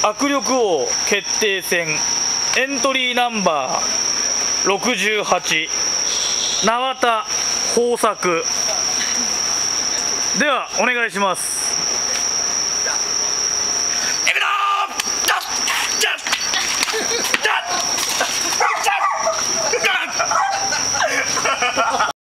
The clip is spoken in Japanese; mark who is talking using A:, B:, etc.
A: 握力王決定戦エントリーナンバー68縄田豊作ではお願いします。